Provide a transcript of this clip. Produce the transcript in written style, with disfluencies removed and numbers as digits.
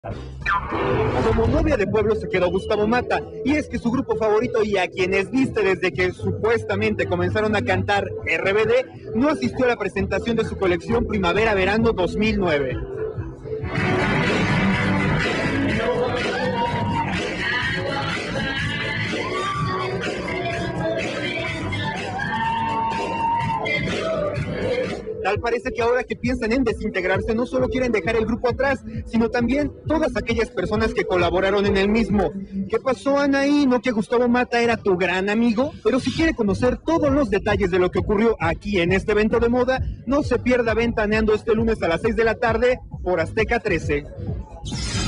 Como novia de pueblo se quedó Gustavo Mata, y es que su grupo favorito y a quienes viste desde que supuestamente comenzaron a cantar RBD, no asistió a la presentación de su colección Primavera-Verano 2009. Tal parece que ahora que piensan en desintegrarse no solo quieren dejar el grupo atrás, sino también todas aquellas personas que colaboraron en el mismo. ¿Qué pasó, Anaí? ¿No que Gustavo Mata era tu gran amigo? Pero si quiere conocer todos los detalles de lo que ocurrió aquí en este evento de moda, no se pierda Ventaneando este lunes a las 6 de la tarde por Azteca 13.